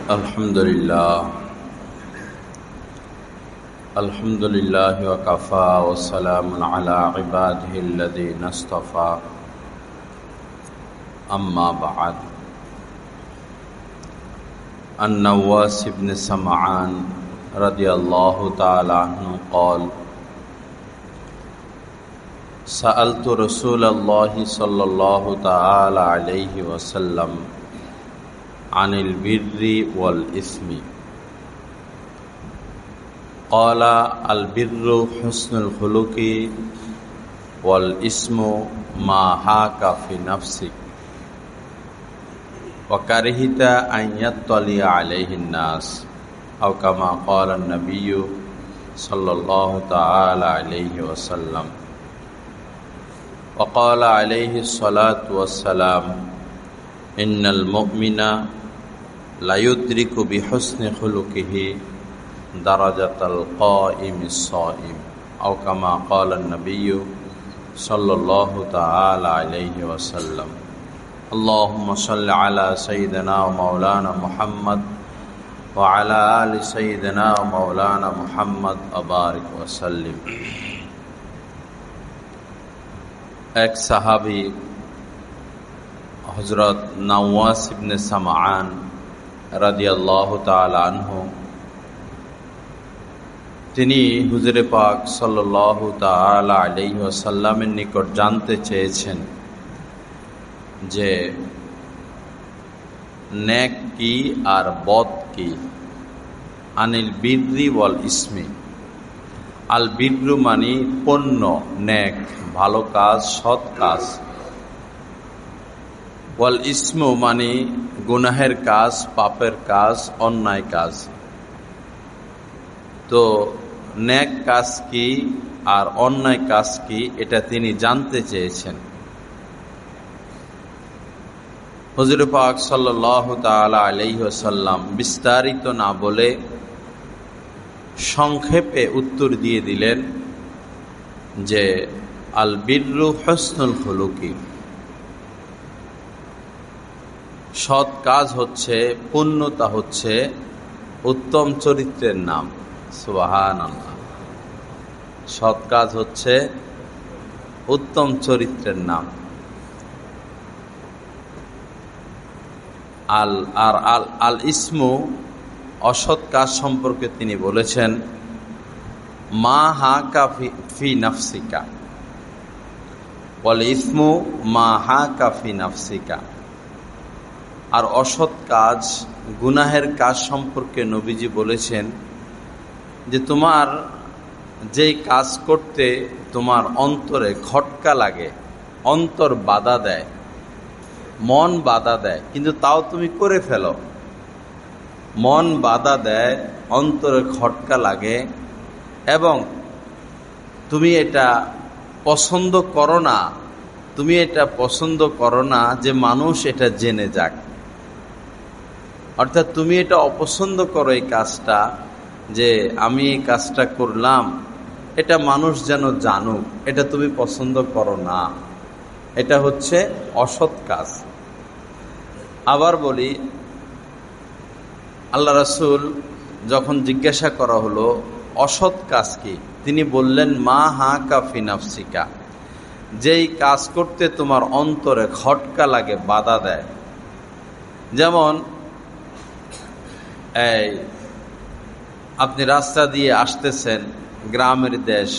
अल्हम्दुलिल्लाह वकफ़ा वस्सलामुन अला इबादिहिल्लज़ीना इस्तफ़ा अम्मा बअद। अन-नवास इब्न समआन रज़ियल्लाहु तआला अन्हु क़ाल सअल्तु रसूलल्लाहि सल्लल्लाहु तआला अलैहि वसल्लम अनिल बिर्रि वल इस्मि क़ाला अल बिर्रु हुस्नुल खुलुक़ि वल इस्मु मा हाका फी नफ्सिक व करिहता अन यत्तलिअ अलैहिन नास औ कमा क़ाला नबिय्यु सल्लल्लाहु तआला अलैहि वसल्लम व क़ाला अलैहि सलातु वस्सलाम इन्नल मुमिना लयुद्रिकु बिहुस्नि खुलुक़िहि दरजतल क़ाइमिस साइम औ कमा क़ाला नबिय्यु सल्लल्लाहु तआला अलैहि वसल्लम। अल्लाहुम्मा सल्लि अला सय्यिदिना व मौलाना मुहम्मद व अला आलि सय्यिदिना व मौलाना मुहम्मद व बारिक व सल्लिम। एक साहाबी हज़रत नवास इब्न समआन রাদিয়াল্লাহু তাআলা আনহু তিনি হুজুরে পাক সাল্লাল্লাহু তাআলা আলাইহি ওয়াসাল্লামের নিকট জানতে চেয়েছেন যে নেক কি আর বদ কি। আনিল বিররি ওয়াল ইসমি, আল বিররু মানে পুণ্য, নেক ভালো কাজ, সৎ কাজ। ওয়াল ইসমু মানে গুনাহের কাজ, পাপের কাজ, অন্যায় কাজ। তো নেক কাজ কি আর অন্যায় কাজ কি এটা তিনি জানতে চেয়েছেন। হুজুর পাক সাল্লাল্লাহু তাআলা আলাইহি ওয়াসাল্লাম বিস্তারিত না বলে সংক্ষেপে উত্তর দিয়ে দিলেন যে আল বিররু হুসনুল খুলুকি, সৎ কাজ হচ্ছে, পুণ্যতা হচ্ছে উত্তম চরিত্রের নাম। সুবহানাল্লাহ। সৎ কাজ হচ্ছে উত্তম চরিত্রের নাম। আল ইসমু অসৎ কাজ সম্পর্কে তিনি বলেছেন মা হাকা ফি নাফসিকা ওয়াল ইসমু মা হাকা ফি নাফসিকা। আর অসৎ কাজ, গুনাহের কাজ সম্পর্কে নবীজি বলেছেন যে তোমার যেই কাজ করতে তোমার অন্তরে খটকা লাগে, অন্তর বাধা দেয়, মন বাধা দেয়, কিন্তু তাও তুমি করে ফেলো। মন বাধা দেয়, অন্তরে খটকা লাগে এবং তুমি এটা পছন্দ করো না, তুমি এটা পছন্দ করো না যে মানুষ এটা জেনে যাক। অর্থাৎ তুমি এটা অপছন্দ করো এই কাজটা, যে আমি এই কাজটা করলাম এটা মানুষ যেন জানুক, এটা তুমি পছন্দ করো না। এটা হচ্ছে অসৎ কাজ। আবার বলি, আল্লাহ রাসূল যখন জিজ্ঞাসা করা হলো অসৎ কাজ কি, তিনি বললেন মা হাকা ফি নাফসিকা, যেই কাজ করতে তোমার অন্তরে খটকা লাগে, বাধা দেয়। যেমন আপনি রাস্তা দিয়ে আসতেছেন, গ্রামের দেশ,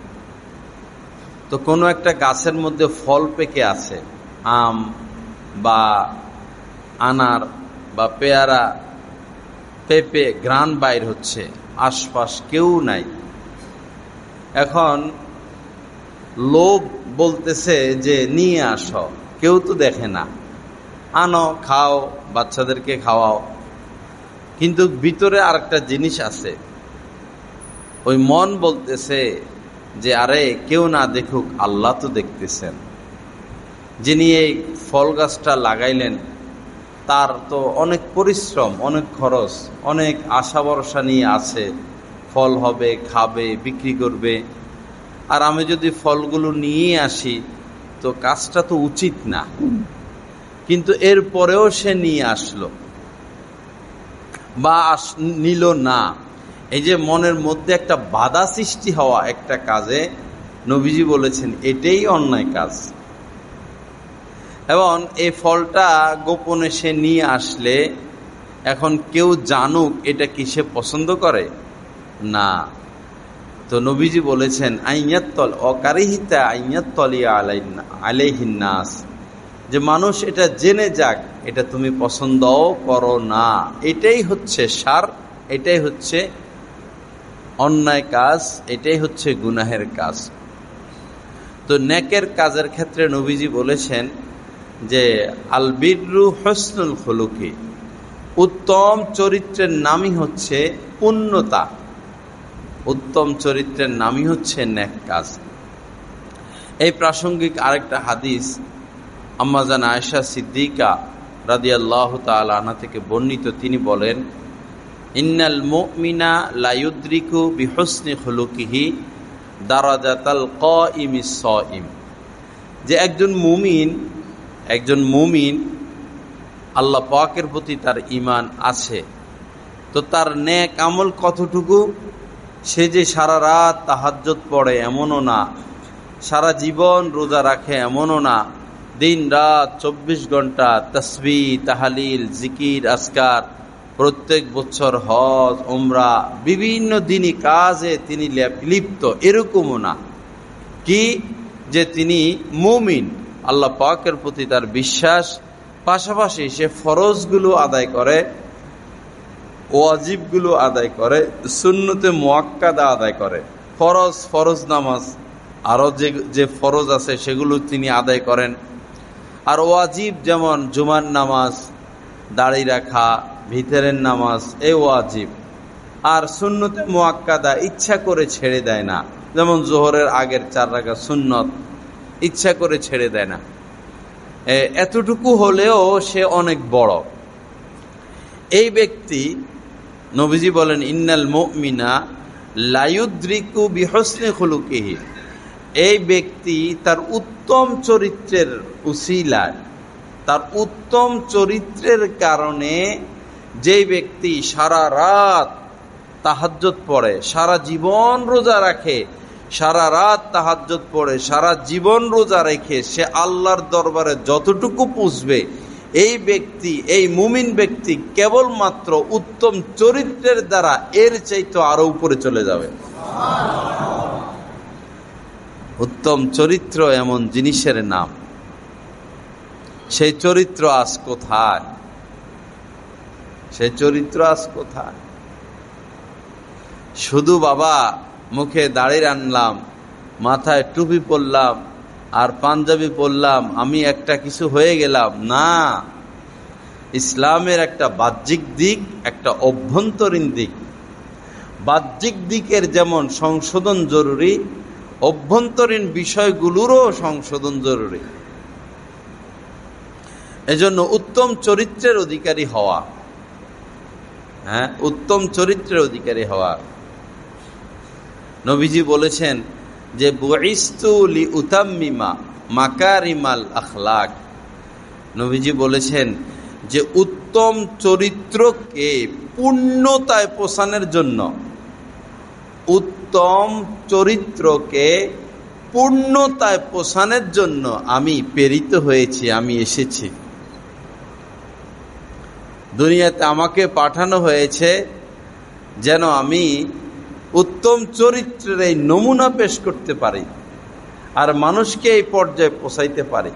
তো কোনো একটা গাছের মধ্যে ফল পেকে আছে, আম বা আনার বা পেয়ারা, পেঁপে, ঘ্রাণ বাইর হচ্ছে, আশপাশ কেউ নাই। এখন লোভ বলতেছে যে নিয়ে আসো, কেউ তো দেখে না, আনো, খাও, বাচ্চাদেরকে খাওয়াও। কিন্তু ভিতরে আরেকটা জিনিস আছে, ওই মন বলতেছে যে আরে কেউ না দেখুক, আল্লাহ তো দেখতেছেন। যিনি এই ফল গাছটা লাগাইলেন তার তো অনেক পরিশ্রম, অনেক খরচ, অনেক আশা ভরসা নিয়ে আছে, ফল হবে, খাবে, বিক্রি করবে। আর আমি যদি ফলগুলো নিয়ে আসি তো কাজটা তো উচিত না, কিন্তু এরপরেও সে নিয়ে আসলো। বা নিল না, এই যে মনের মধ্যে একটা বাধা সৃষ্টি হওয়া একটা কাজে, নবীজি বলেছেন এটাই অন্যায় কাজ। এবং এই ফলটা গোপনে সে নিয়ে আসলে এখন কেউ জানুক এটা কি সে পছন্দ করে না। তো নবীজি বলেছেন আইয়াত্তল অকারিহিতা আইয়াত্তলিয়া আলাইহিন নাস, যে মানুষ এটা জেনে যাক, এটা তুমি পছন্দও করো না, এটাই হচ্ছে সার, এটাই হচ্ছে অন্যায় কাজ, এটাই হচ্ছে গুনাহের কাজ। তো নেকের কাজের ক্ষেত্রে নবীজি বলেছেন যে আল বিররু হুসনুল খুলুকি, উত্তম চরিত্রের নামই হচ্ছে পুণ্যতা, উত্তম চরিত্রের নামই হচ্ছে নেক কাজ। এই প্রাসঙ্গিক আরেকটা হাদিস আম্মা জান আয়েশা সিদ্দিকা রাদিয়াল্লাহু তাআলা আনহা থেকে বর্ণিত, তিনি বলেন ইন্নাল মুমিনা লা ইউদরিকু বিহুসনি খুলুকিহি দারাজাতাল কাইমিস সাইম, যে একজন মুমিন আল্লাহ পাকের প্রতি তার ঈমান আছে, তো তার নেক আমল কতটুকু, সে যে সারা রাত তাহাজ্জুদ পড়ে এমনও না, সারা জীবন রোজা রাখে এমনও না, দিন রাত 24 ঘন্টা তাসবিহ তাহলিল জিকির আজকার, প্রত্যেক বছর হজ উমরা বিভিন্ন দিনই কাজে তিনি লিপ্ত, এরকমও না। কি যে তিনি মুমিন, আল্লাহ পাকের প্রতি তার বিশ্বাস, পাশাপাশি সে ফরজগুলো আদায় করে, ওয়াজিবগুলো আদায় করে, সুন্নতে মুআক্কাদা আদায় করে, ফরজ নামাজ আরও যে ফরজ আছে সেগুলো তিনি আদায় করেন, আর ওয়াজিব যেমন জুমার নামাজ, দাড়ি রাখা, ভিতরের নামাজ, এই ওয়াজিব। আর সুন্নতে মুআক্কাদা ইচ্ছা করে ছেড়ে দেয় না, যেমন জোহরের আগের 4 রাকাত সুন্নত ইচ্ছা করে ছেড়ে দেয় না। এতটুকু হলেও সে অনেক বড়। এই ব্যক্তি, নবীজি বলেন ইন্নাল মুমিনা লা ইউদরিকু বিহুসনি খুলুকিহি, এই ব্যক্তি তার উত্তম চরিত্রের উসিলায়, তার উত্তম চরিত্রের কারণে, যেই ব্যক্তি সারা রাত তাহাজ্জুদ পড়ে, সারা জীবন রোজা রাখে, সারা রাত তাহাজ্জুদ পড়ে, সারা জীবন রোজা রেখে সে আল্লাহর দরবারে যতটুকু পুষবে, এই ব্যক্তি, এই মুমিন ব্যক্তি কেবলমাত্র উত্তম চরিত্রের দ্বারা এর চাইতে আরো উপরে চলে যাবে। উত্তম চরিত্র এমন জিনিসের নাম, সেই চরিত্র আজ কোথায়? সেই চরিত্র আজ কোথায়? শুধু বাবা মুখে দাড়ি আনলাম, মাথায় টুপি পরলাম আর পাঞ্জাবি পরলাম, আমি একটা কিছু হয়ে গেলাম না। ইসলামের একটা বাহ্যিক দিক, একটা অভ্যন্তরীণ দিক। বাহ্যিক দিকের যেমন সংশোধন জরুরি, অভ্যন্তরীণ বিষয়গুলোরও সংশোধন জরুরি। এজন্য উত্তম চরিত্রের অধিকারী হওয়া, উত্তম চরিত্রের অধিকারী হওয়া। নবীজি বলেছেন যে বুইস্তু লিউতাম্মিমা মাকারিমাল আখলাক, নবীজি বলেছেন যে উত্তম চরিত্রকে পূর্ণতায় পৌঁছানোর জন্য, উত্তম চরিত্রকে পূর্ণতায় পৌঁছানোর জন্য আমি প্রেরিত হয়েছি, আমি এসেছি দুনিয়াতে, আমাকে পাঠানো হয়েছে যেন আমি উত্তম চরিত্রের এই নমুনা পেশ করতে পারি আর মানুষকে এই পর্যায়ে পৌঁছাইতে পারি।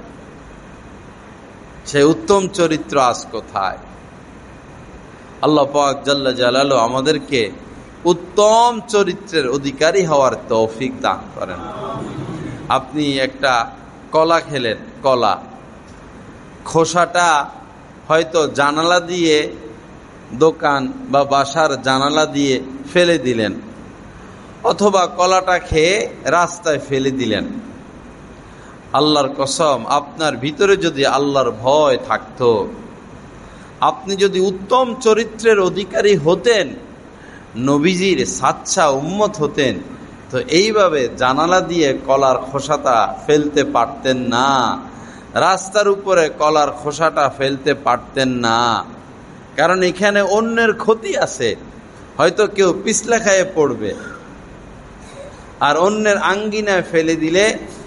সেই উত্তম চরিত্র আজ কোথায়? আল্লাহ পাক জাল্লা জালালু আমাদেরকে উত্তম চরিত্রের অধিকারী হওয়ার তৌফিক দান করেন। আপনি একটা কলা খেলেন, কলা খোসাটা হয়তো জানালা দিয়ে, দোকান বা বাসার জানালা দিয়ে ফেলে দিলেন, অথবা কলাটা খেয়ে রাস্তায় ফেলে দিলেন। আল্লাহর কসম, আপনার ভিতরে যদি আল্লাহর ভয় থাকতো, আপনি যদি উত্তম চরিত্রের অধিকারী হতেন, নবীজির সাচ্চা উম্মত হতেন, তো এইভাবে জানালা দিয়ে কলার খোসাটা ফেলতে পারতেন না, রাস্তার উপরে কলার খোসাটা ফেলতে পারতেন না। কারণ এখানে অন্যের ক্ষতি আছে। হয়তো কেউ পিছলা খায়ে পড়বে, আর অন্যের আঙ্গিনায় ফেলে দিলে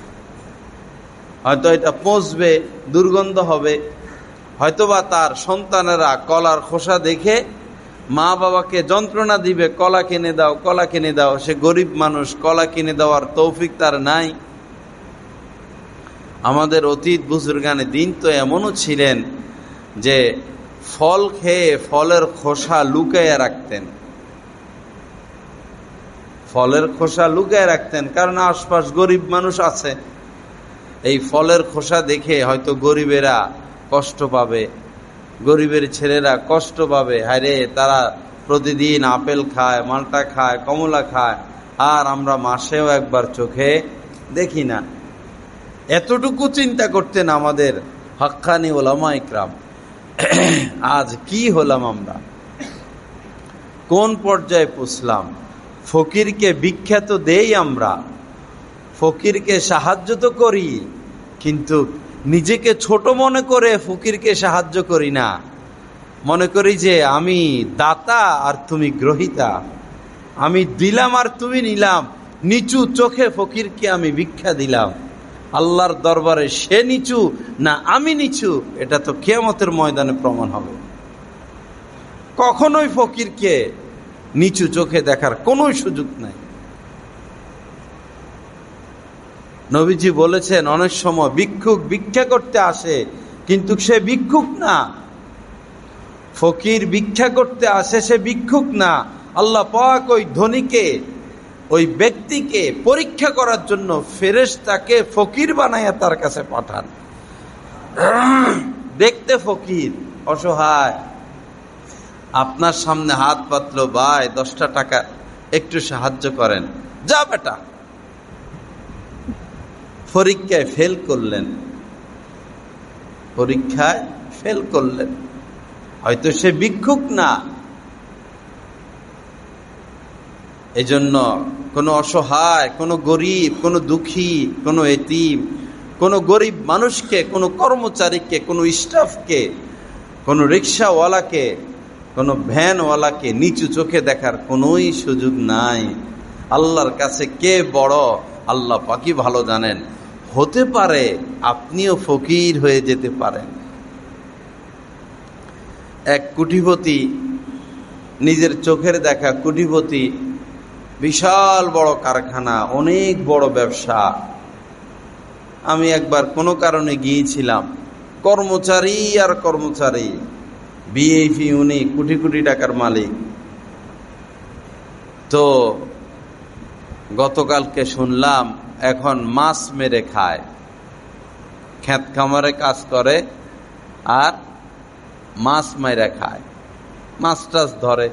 হয়তো এটা পচবে, দুর্গন্ধ হবে। হয়তোবা তার সন্তানেরা কলার খোসা দেখে মা বাবাকে যন্ত্রণা দিবে, কলা কিনে দাও, কলা কিনে দাও। সে গরিব মানুষ, কলা কিনে দেওয়ার তৌফিক তার নাই। আমাদের অতীত বুজুর্গানে দিন তো এমনও ছিলেন যে ফল খেয়ে ফলের খোসা লুকাইয়া রাখতেন, ফলের খোসা লুকায় রাখতেন, কারণ আশপাশ গরিব মানুষ আছে। এই ফলের খোসা দেখে হয়তো গরিবেরা কষ্ট পাবে, গরিবের ছেলেরা কষ্ট পাবে, হায়রে তারা প্রতিদিন আপেল খায়, মালটা খায়, কমলা খায়, আর আমরা মাসেও একবার চোখে দেখি না। এতটুকু চিন্তা করতেন আমাদের হাক্কানি ওলামা ইকরাম। আজ কি হলাম আমরা, কোন পর্যায়ে পৌঁছলাম? ফকিরকে বিখ্যাত দেই আমরা, ফকিরকে সাহায্য তো করি, কিন্তু নিজেকে ছোট মনে করে ফকিরকে সাহায্য করি না। মনে করি যে আমি দাতা আর তুমি গ্রহিতা, আমি দিলাম আর তুমি নিলাম। নিচু চোখে ফকিরকে আমি ভিক্ষা দিলাম। আল্লাহর দরবারে সে নিচু না আমি নিচু, এটা তো কিয়ামতের ময়দানে প্রমাণ হবে। কখনোই ফকিরকে নিচু চোখে দেখার কোনো সুযোগ নাই। নবীজি বলেছেন, অনেক সময় ভিক্ষুক ভিক্ষা করতে আসে, কিন্তু সে ভিক্ষুক না। ফকির ভিক্ষা করতে আসে, সে ভিক্ষুক না। আল্লাহ পাক ওই ধনীকে, ওই ব্যক্তিকে পরীক্ষা করার জন্য ফেরেশতাকে ফকির বানাইয়া তার কাছে পাঠান। দেখতে ফকির, অসহায়, আপনার সামনে হাত পাতলো, ভাই 10টা টাকা একটু সাহায্য করেন, যা বেটা। পরীক্ষায় ফেল করলেন, পরীক্ষায় ফেল করলেন, হয়তো সে ভিক্ষুক না। এজন্য কোনো অসহায়, কোনো গরিব, কোনো দুঃখী, কোনো এতিম, কোনো গরিব মানুষকে, কোনো কর্মচারীকে, কোনো স্টাফকে, কোনো রিক্সাওয়ালাকে, কোনো ভ্যানওয়ালাকে নিচু চোখে দেখার কোনোই সুযোগ নাই। আল্লাহর কাছে কে বড় আল্লাহ পাকই ভালো জানেন। হতে পারে আপনিও ফকির হয়ে যেতে পারেন। এক কোটিপতি, নিজের চোখের দেখা কোটিপতি, বিশাল বড় কারখানা, অনেক বড় ব্যবসা। আমি একবার কোনো কারণে গিয়েছিলাম, কর্মচারী আর কর্মচারী, বিএপি, উনি কোটি কোটি টাকার মালিক। তো গতকালকে শুনলাম এখন মাছ মেরে খায়, ক্ষেত খামারে কাজ করে আর মাছ মেরে খায়, মাছ টাছ ধরে।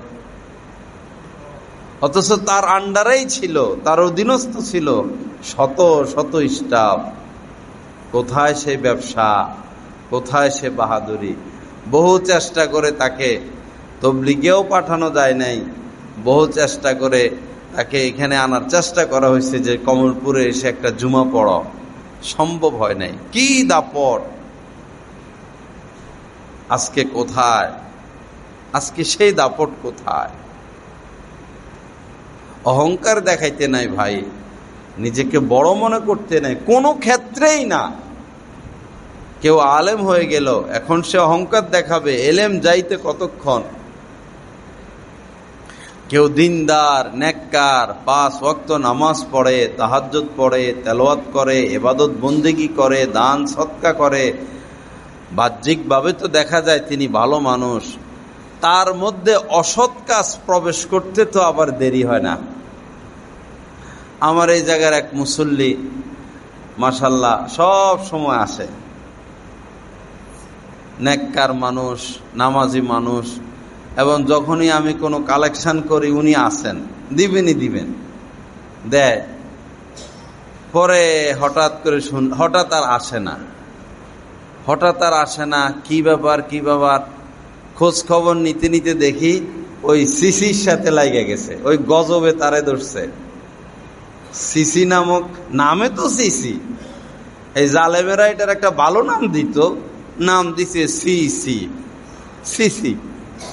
অথচ তার আন্ডারেই ছিল, তার অধীনস্থ ছিল শত শত স্টাফ। কোথায় সেই ব্যবসা, কোথায় সে বাহাদুরি? বহু চেষ্টা করে তাকে তবলিগেও পাঠানো যায় নাই, বহু চেষ্টা করে তাকে এখানে আনার চেষ্টা করা হয়েছে যে কমলপুরে এসে একটা জুমা পড়ো, সম্ভব হয় নাই। কি দাপট! আজকে কোথায়? আজকে সেই দাপট কোথায়? অহংকার দেখাইতে নাই ভাই, নিজেকে বড় মনে করতে নাই, কোনো ক্ষেত্রেই না। কেউ আলেম হয়ে গেল, এখন সে অহংকার দেখাবে, এলেম যাইতে কতক্ষণ। কেউ দিনদার, নেককার, 5 ওয়াক্ত নামাজ পড়ে, তাহাজ্জুদ পড়ে, তেলাওয়াত করে, ইবাদত বন্দেগী করে, দান সদকা করে, বাহ্যিকভাবে তো দেখা যায় তিনি ভালো মানুষ, তার মধ্যে অসৎ কাজ প্রবেশ করতে তো আবার দেরি হয় না। আমার এই জায়গার এক মুসল্লি মাশাআল্লাহ সব সময় আসে, নেককার মানুষ, নামাজি মানুষ, এবং যখনই আমি কোনো কালেকশন করি উনি আসেন, দিবেনই দিবেন, দেয়। পরে হঠাৎ করে হঠাৎ আর আসে না, হঠাৎ আর আসে না। কি ব্যাপার কি ব্যাপার, খোঁজ খবর নিতে নিতে দেখি ওই সিসির সাথে লাগে গেছে, ওই গজবে তারে ধরছে। সিসি নামক নামে তো সিসি, এই জালেমেরা এটার একটা ভালো নাম দিত, নাম দিছে সিসি। সিসি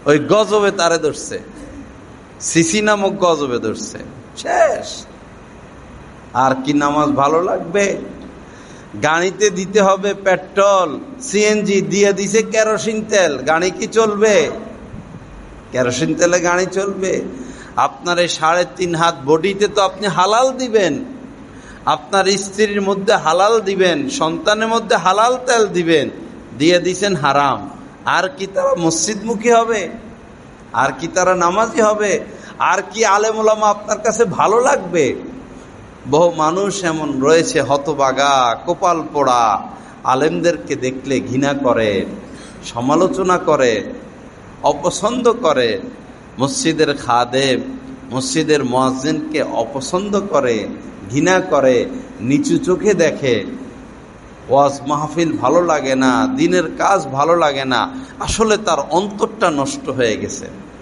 ওই গজবে তারে ধরছে, সিসি নামক গজবে ধরছে, শেষ। আর কি নামাজ ভালো লাগবে? গাড়িতে দিতে হবে পেট্রোল, সিএনজি, দিয়ে দিছে কেরোসিন তেল, গাড়ি কি চলবে? কেরোসিন তেলে গাড়ি চলবে? আপনার এই 3.5 হাত বডিতে তো আপনি হালাল দিবেন, আপনার স্ত্রীর মধ্যে হালাল দিবেন, সন্তানের মধ্যে হালাল তেল দিবেন, দিয়ে দিছেন হারাম। আর কি তারা মসজিদমুখী হবে? আর কি তারা নামাজি হবে? আর কি আলেম ওলামা আপনার কাছে ভালো লাগবে? বহু মানুষ এমন রয়েছে হতবাগা, কপাল পোড়া, আলেমদেরকে দেখলে ঘৃণা করে, সমালোচনা করে, অপছন্দ করে, মসজিদের খাদেম, মসজিদের মুয়াজ্জিনকে অপছন্দ করে, ঘৃণা করে, নিচু চোখে দেখে। ওয়াজ মাহফিল ভালো লাগে না, দিনের কাজ ভালো লাগে না। আসলে তার অন্তরটা নষ্ট হয়ে গেছে।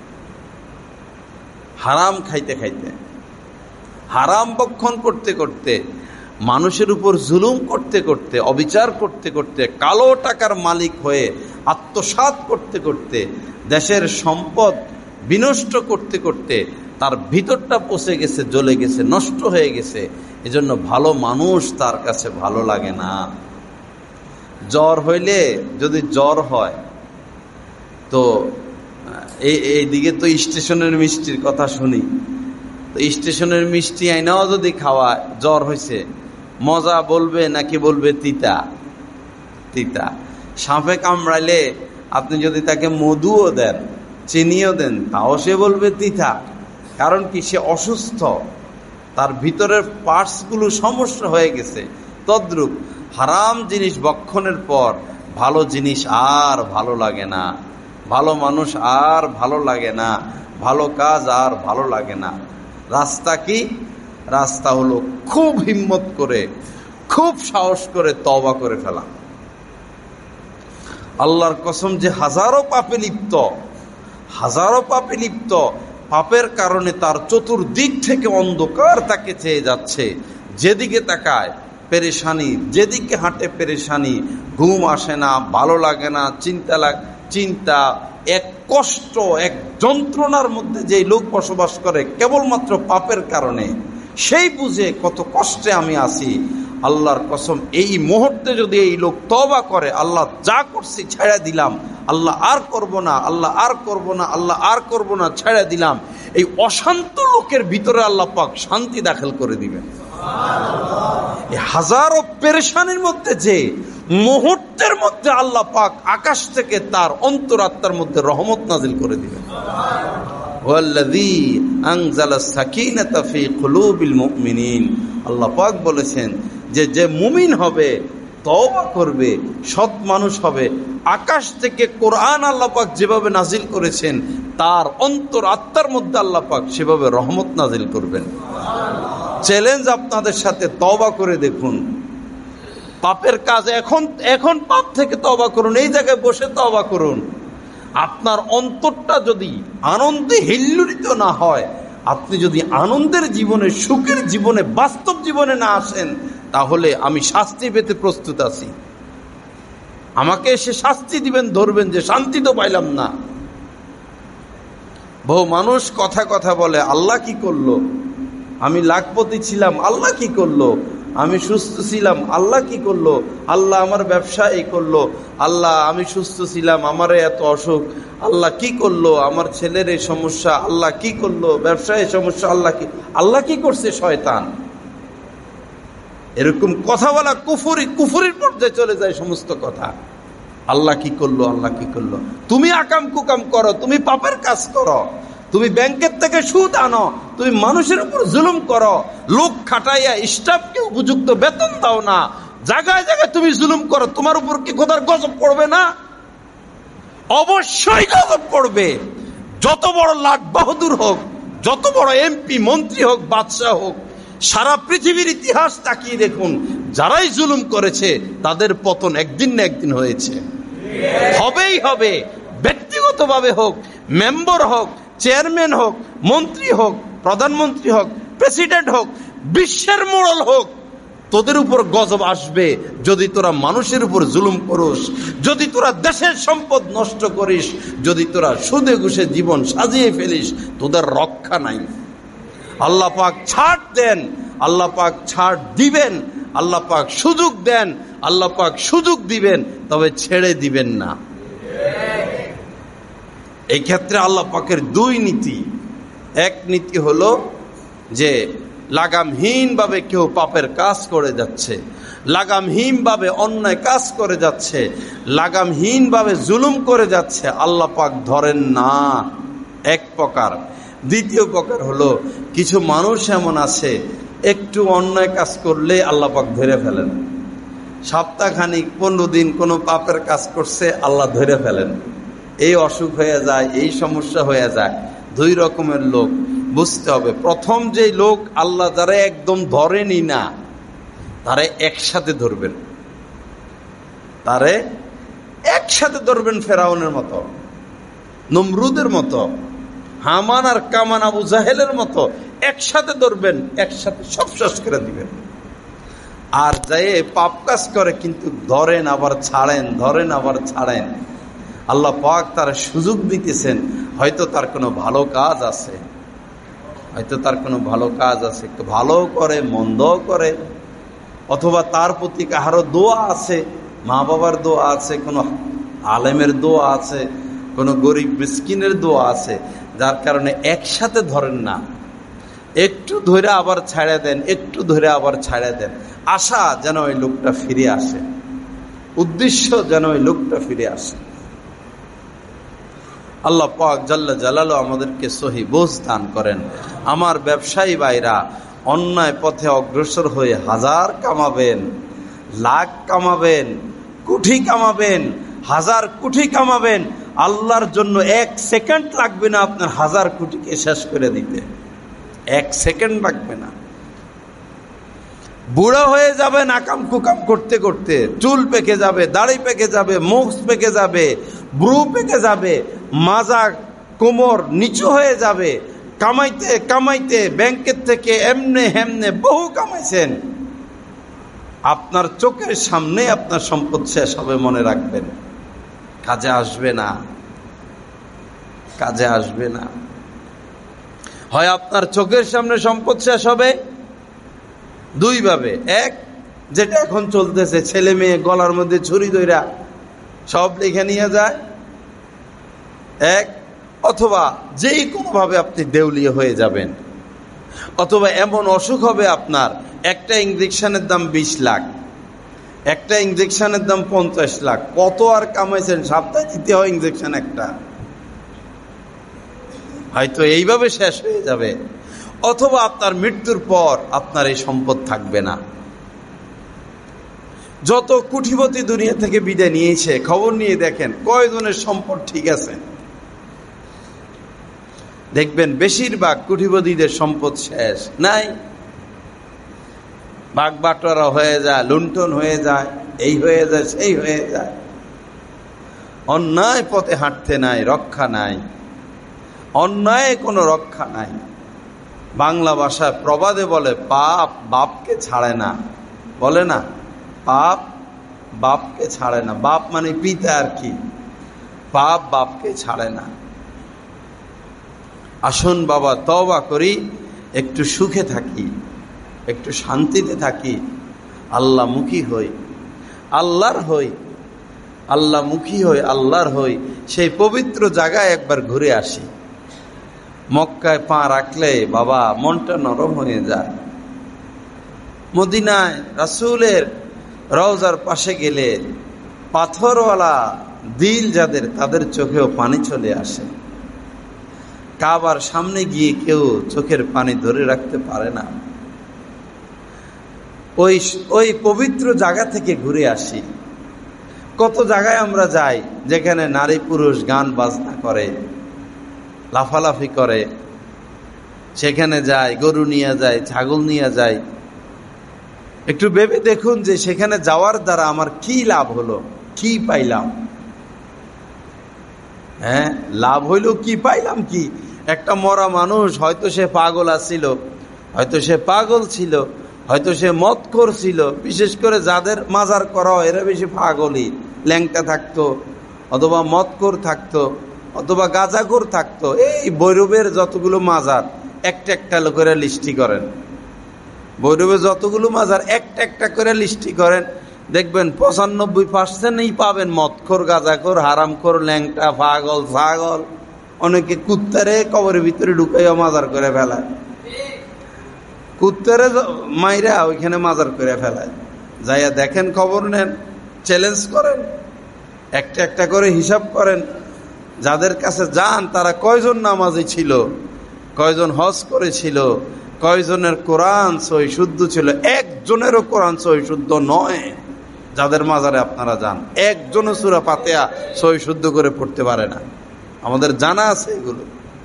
হারাম খাইতে খাইতে, হারাম ভক্ষণ করতে করতে, মানুষের উপর জুলুম করতে করতে, অবিচার করতে করতে, কালো টাকার মালিক হয়ে আত্মসাৎ করতে করতে, দেশের সম্পদ বিনষ্ট করতে করতে তার ভিতরটা পচে গেছে, জ্বলে গেছে, নষ্ট হয়ে গেছে। এজন্য ভালো মানুষ তার কাছে ভালো লাগে না। জ্বর হইলে, যদি জ্বর হয় তো এইদিকে তো স্টেশনের মিষ্টির কথা শুনি, তো স্টেশনের মিষ্টি আইনাও যদি খাওয়া, জ্বর হয়েছে, মজা বলবে নাকি বলবে তিতা? তিতা। সাপে কামড়াইলে আপনি যদি তাকে মধুও দেন, চিনিও দেন, তাও সে বলবে তিতা। কারণ কি? সে অসুস্থ, তার ভিতরের পার্টসগুলো সমস্যা হয়ে গেছে। তদ্রূপ হারাম জিনিস ভক্ষণের পর ভালো জিনিস আর ভালো লাগে না, ভালো মানুষ আর ভালো লাগে না, ভালো কাজ আর ভালো লাগে না। রাস্তা কি? রাস্তা হলো খুব হিম্মত করে, খুব সাহস করে তওবা করে ফেলা। আল্লাহর কসম, যে হাজারো পাপে লিপ্ত, হাজারো পাপে লিপ্ত, পাপের কারণে তার চতুর্দিক থেকে অন্ধকার তাকে চেয়ে যাচ্ছে, যেদিকে তাকায় পেরেশানি, যেদিকে হাঁটে পেরেশানি, ঘুম আসে না, ভালো লাগে না, চিন্তা, এক কষ্ট, এক যন্ত্রণার মধ্যে যে লোক বসবাস করে কেবলমাত্র পাপের কারণে, সেই বুঝে কত কষ্টে আমি আছি। আল্লাহর কসম, এই মুহূর্তে যদি এই লোক তওবা করে, আল্লাহ যা করছি ছেড়ে দিলাম, আল্লাহ আর করব না, আল্লাহ আর করব না, আল্লাহ আর করব না, ছেড়ে দিলাম, এই অশান্ত লোকের ভিতরে আল্লাহ পাক শান্তি দাখিল করে দিবেন। এই হাজারো পেরেশানির মধ্যে যে মুহূর্তের মধ্যে আল্লাহ পাক আকাশ থেকে তার অন্তরাত্মার মধ্যে রহমত নাজিল করে দিবেন। ওয়াল্লাযী আনজালা সাকিনাতা ফী কুলুবিল মুমিনিন, আল্লাহ পাক বলেছেন যে মুমিন হবে, তওবা করবে, সৎ মানুষ হবে, আকাশ থেকে কোরআন আল্লাহ পাক যেভাবে নাজিল করেছেন তার অন্তর আত্মার মধ্যে আল্লাহ পাক সেভাবে রহমত নাজিল করবেন। চ্যালেঞ্জ আপনাদের সাথে, তওবা করে দেখুন। পাপের কাজ এখন পাপ থেকে তওবা করুন, এই জায়গায় বসে তওবা করুন। আপনার অন্তরটা যদি আনন্দে হিল্লোড়িত না হয়, আপনি যদি আনন্দের জীবনে, সুখের জীবনে, বাস্তব জীবনে না আসেন, তাহলে আমি শাস্তি পেতে প্রস্তুত আছি। আমাকে এসে শাস্তি দিবেন, ধরবেন যে শান্তি তো পাইলাম না। বহু মানুষ কথা কথা বলে, আল্লাহ কি করলো? আমি লাখপতি ছিলাম, আল্লাহ কি করলো? আমি সুস্থ ছিলাম, আল্লাহ কি করলো? আল্লাহ আমার ব্যবসা এই করলো, আল্লাহ আমি সুস্থ ছিলাম, আমার এত অসুখ, আল্লাহ কি করলো? আমার ছেলের এই সমস্যা, আল্লাহ কি করলো? ব্যবসায় এই সমস্যা, আল্লাহ কি করছে? শয়তান। এরকম কথা বলা কুফরির পর্যায়ে চলে যায় সমস্ত কথা। আল্লাহ কি করলো? আল্লাহ কি করলো? তুমি আকাম কুকাম করো, তুমি পাপের কাজ করো, তুমি ব্যাংকের থেকে সুদ আনো, তুমি মানুষের উপর জুলুম করো, লোক খাটাইয়া স্টাফকে উপযুক্ত বেতন দাও না, জায়গায় জায়গায় তুমি জুলুম করো, তোমার উপর কি খোদার গজব পড়বে না? অবশ্যই গজব পড়বে। যত বড় লাট বাহাদুর হোক, যত বড় এমপি মন্ত্রী হোক, বাদশাহ হোক, সারা পৃথিবীর ইতিহাস তাকিয়ে দেখুন, যারাই জুলুম করেছে তাদের পতন একদিন না একদিন হয়েছে, হবেই হবে। ব্যক্তিগতভাবে হোক, মেম্বার হোক, চেয়ারম্যান হোক, মন্ত্রী হোক, প্রধানমন্ত্রী হোক, প্রেসিডেন্ট হোক, বিশ্বের মোড়ল হোক, তোদের উপর গজব আসবে যদি তোরা মানুষের উপর জুলুম করিস, যদি তোরা দেশের সম্পদ নষ্ট করিস, যদি তোরা সুদে ঘুষে জীবন সাজিয়ে ফেলিস, তোদের রক্ষা নাই। আল্লাহ পাক ছাড় দেন, আল্লাহ পাক ছাড় দিবেন, আল্লাহ পাক সুযোগ দেন, আল্লাহ পাক সুযোগ দিবেন, তবে ছেড়ে দিবেন না। এই ক্ষেত্রে আল্লাহ পাকের দুই নীতি। এক নীতি হলো যে লাগামহীনভাবে কেউ পাপের কাজ করে যাচ্ছে, লাগামহীনভাবে অন্যায় কাজ করে যাচ্ছে, লাগামহীনভাবে জুলুম করে যাচ্ছে, আল্লাহ পাক ধরেন না, এক প্রকার। দ্বিতীয় প্রকার হলো কিছু মানুষ এমন আছে একটু অন্যায় কাজ করলে আল্লাহ পাক ধরে ফেলেন। সপ্তাহখানিক 15 দিন কোনো পাপের কাজ করছে, আল্লাহ ধরে ফেলেন। এই অসুখ হয়ে যায়, এই সমস্যা হয়ে যায়। দুই রকমের লোক বুঝতে হবে। প্রথম যে লোক আল্লাহ যারা একদম ধরেনি না, তারে একসাথে ধরবেন, তারে একসাথে ধরবেন, ফেরাউনের মতো, নমরুদের মতো, হামান আর কামান আবু জাহেলের মতো একসাথে ধরবেন, একসাথে সব শেষ করে দিবেন। আর যাই পাপ কাজ করে কিন্তু ধরেন আবার ছাড়েন, ধরেন আবার ছাড়েন, আল্লাহ পাক তার সুযোগ দিতেছেন। হয়তো তার কোনো ভালো কাজ আছে, হয়তো তার কোনো ভালো কাজ আছে, একটু ভালো করে মন্দও করে, অথবা তার প্রতি কাহারও দোয়া আছে, মা বাবার দোয়া আছে, কোনো আলেমের দোয়া আছে, কোনো গরিব মিসকিনের দোয়া আছে, যার কারণে একসাথে ধরেন না, একটু ধরে আবার ছাড়া দেন, একটু ধরে আবার ছাড়া দেন। আশা যেন ওই লোকটা ফিরে আসে, উদ্দেশ্য যেন ওই লোকটা ফিরে আসে। আল্লাহ পাক জাল্লা জালালু আমাদেরকে সহি বোঝ দান করেন। আমার ব্যবসায়ী ভাইরা অন্যায় পথে অগ্রসর হয়ে হাজার কামাবেন, লাখ কামাবেন, কোটি কামাবেন, হাজার কোটি কামাবেন, আল্লাহর জন্য 1 সেকেন্ড লাগবে না আপনার হাজার কোটিকে শেষ করে দিতে, 1 সেকেন্ড লাগবে না। বুড়া হয়ে যাবে নাকাম কুকাম করতে করতে, চুল পেকে যাবে, দাড়ি পেকে যাবে, মুখ পেকে যাবে, ব্রু পেকে যাবে, মাজা কোমর নিচু হয়ে যাবে, কামাইতে কামাইতে ব্যাংকের থেকে এমনে হেমনে বহু কামাইছেন, আপনার চোখের সামনে আপনার সম্পদ শেষ হবে, মনে রাখবেন, কাজে আসবে না, কাজে আসবে না। হয় আপনার চোখের সামনে সম্পদ শেষ হবে দুই ভাবে, এক যেটা এখন চলতেছে, ছেলে মেয়ে গলার মধ্যে ছুরি ধইরা সব লিখে নিয়ে যায়, এক, অথবা যেই কোনোভাবে আপনি দেউলিয়া হয়ে যাবেন, অথবা এমন অসুখ হবে আপনার, একটা ইঞ্জেকশনের দাম 20 লাখ, একটা ইঞ্জেকশনের দাম 50 লাখ, কত আর কামাইছেন, সপ্তাহে দিতে হয় ইঞ্জেকশন একটা, হয়তো এইভাবে শেষ হয়ে যাবে। অথবা আপনার মৃত্যুর পর আপনার এই সম্পদ থাকবে না। যত কোটিপতি দুনিয়া থেকে বিদায় নিয়েছে, খবর নিয়ে দেখেন কয়জনের সম্পদ ঠিক আছে, দেখবেন বেশিরভাগ কোটিপতিদের সম্পদ শেষ নাই, ভাগ বাটোয়ারা হয়ে যায়, লুণ্ঠন হয়ে যায়, এই হয়ে যায়, সেই হয়ে যায়। অন্যায় পথে হাঁটতে নাই, রক্ষা নাই, অন্যায় কোনো রক্ষা নাই। বাংলা ভাষায় প্রবাদে বলে, পাপ বাপকে ছাড়ে না, বলে না, পাপ বাপকে ছাড়ে না, বাপ মানে পিতা আর কি, পাপ বাপকে ছাড়ে না। আসুন বাবা তওবা করি, একটু সুখে থাকি, একটু শান্তিতে থাকি, আল্লাহমুখী হই, আল্লাহর হই, আল্লাহমুখী হই, আল্লাহর হই। সেই পবিত্র জায়গায় একবার ঘুরে আসি। মক্কায় পা রাখলে বাবা মনটা নরম হয়ে যায়। মদিনায় রাসূলের রওজার পাশে গেলে পাথরওয়ালা দিল যাদের, তাদের চোখেও পানি চলে আসে। কাবার সামনে গিয়ে কেউ চোখের পানি ধরে রাখতে পারে না। ওই পবিত্র জায়গা থেকে ঘুরে আসি। কত জায়গায় আমরা যাই যেখানে নারী পুরুষ গান বাজনা করে, লাফালাফি করে, সেখানে যায়, গরু নিয়ে যায়, ছাগল নিয়ে যায়। একটু ভেবে দেখুন যে সেখানে যাওয়ার দ্বারা আমার কি লাভ হলো, কি পাইলাম? হ্যাঁ, লাভ হইল কি, পাইলাম কি? একটা মরা মানুষ, হয়তো সে পাগল আছিল, হয়তো সে পাগল ছিল, হয়তো সে মদ করছিল, বিশেষ করে যাদের মাজার করা হয় এরা বেশি পাগলি, ল্যাংটা থাকতো অথবা মদখোর থাকতো অথবা গাঁজাখোর থাকতো। এই ভৈরবের যতগুলো মাজার একটা একটা করে লিস্টি করেন, ভৈরবের যতগুলো মাজার একটা একটা করে লিস্টি করেন, দেখবেন 95%ই পাবেন মদখোর, গাঁজাখোর, হারামখোর, ল্যাংটা, পাগল, ছাগল। অনেকে কুত্তারে কবরের ভিতরে ঢুকাইয়া মাজার করে ফেলায়, কুত্তারে মাইরা ওইখানে মাজার করে ফেলায়। যাইয়া দেখেন, খবর নেন, চ্যালেঞ্জ করেন, একটা একটা করে হিসাব করেন। যাদের কাছে যান তারা কয়জন নামাজি ছিল, কয়জন হজ করেছিল, কয়জনের কোরআন সহি শুদ্ধ ছিল। একজনেরও কোরআন সহি শুদ্ধ নয়। যাদের মাজারে আপনারা যান, একজনও সূরা ফাতিহা সহি শুদ্ধ করে পড়তে পারে না। আমাদের জানা আছে এগুলো।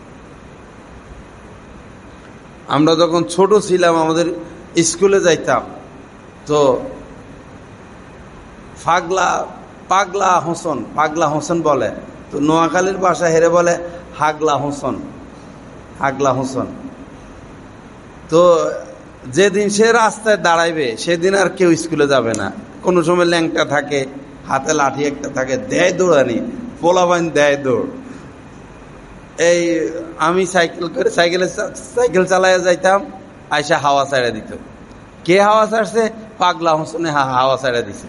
আমরা যখন ছোট ছিলাম আমাদের স্কুলে যাইতাম, তো পাগলা হোসেন বলে, তো নোয়াখালীর ভাষা হেরে বলে হাগলা হোসেন। তো যেদিন সে রাস্তায় দাঁড়াইবে সেদিন আর কেউ স্কুলে যাবে না। কোনো সময় ল্যাংটা থাকে, হাতে লাঠি একটা থাকে, দেয় দৌড়ানি, পোলাবাইন দেয় দৌড়। এই আমি সাইকেল চালাইয়া যাইতাম, আইসা হাওয়া ছাড়া দিত। কে হাওয়া ছাড়ছে? পাগলা হোসেনে হাওয়া ছাড়া দিছে।